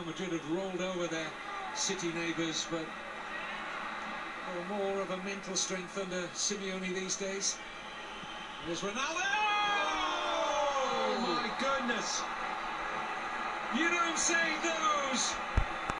Madrid had rolled over their city neighbours, but more of a mental strength under Simeone these days. There's Ronaldo! Oh my goodness! You don't say those